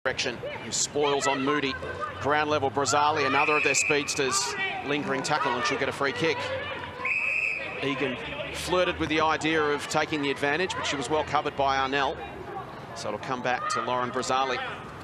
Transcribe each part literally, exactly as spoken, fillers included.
Direction, who spoils on Moody. Ground level Brazali, another of their speedsters, lingering tackle, and she'll get a free kick. Egan flirted with the idea of taking the advantage, but she was well covered by Arnell. So it'll come back to Lauren Brazali.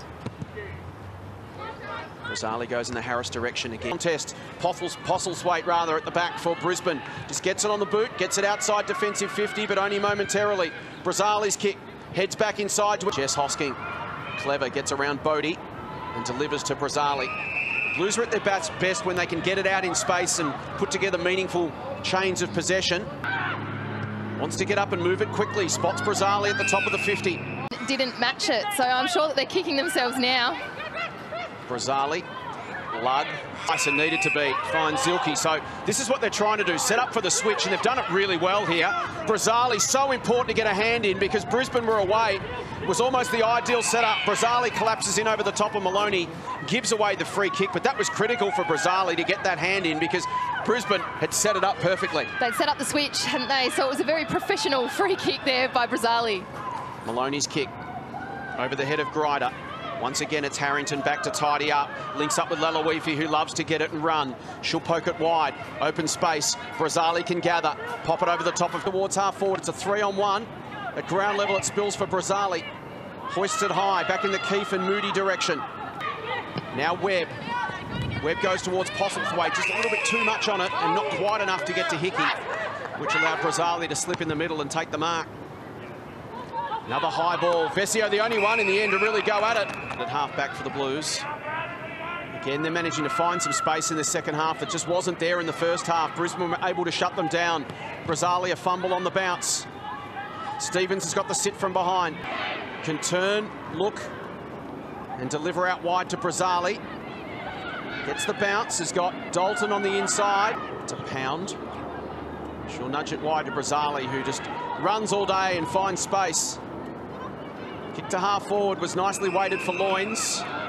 Brazali goes in the Harris direction again. Contest, Pothles, Postlethwaite rather at the back for Brisbane. Just gets it on the boot, gets it outside defensive fifty, but only momentarily. Brazali's kick heads back inside to Jess Hosking. Clever gets around Bodie and delivers to Brazali. Blues are at their best when they can get it out in space and put together meaningful chains of possession. Wants to get up and move it quickly. Spots Brazali at the top of the fifty. Didn't match it, so I'm sure that they're kicking themselves now. Brazali, Lug, Tyson needed to beat, finds Zilke. So this is what they're trying to do, set up for the switch, and they've done it really well here. Brazali, so important to get a hand in because Brisbane were away. It was almost the ideal setup. Brazali collapses in over the top of Maloney, gives away the free kick, but that was critical for Brazali to get that hand in because Brisbane had set it up perfectly. They'd set up the switch, hadn't they? So it was a very professional free kick there by Brazali. Maloney's kick over the head of Grider. Once again, it's Harrington back to tidy up. Links up with Lalawifi, who loves to get it and run. She'll poke it wide. Open space. Brazali can gather. Pop it over the top of towards half forward. It's a three on one. At ground level, it spills for Brazali. Hoisted high, back in the Keefe and Moody direction. Now Webb. Webb goes towards Postlethwaite. Just a little bit too much on it and not quite enough to get to Hickey, which allowed Brazali to slip in the middle and take the mark. Another high ball. Vesio, the only one in the end to really go at it. At half back for the Blues. Again, they're managing to find some space in the second half that just wasn't there in the first half. Brisbane were able to shut them down. Brazali, a fumble on the bounce. Stevens has got the sit from behind. Can turn, look, and deliver out wide to Brazali. Gets the bounce, has got Dalton on the inside. It's a pound. She'll nudge it wide to Brazali, who just runs all day and finds space. Kick to half forward was nicely weighted for Loynes.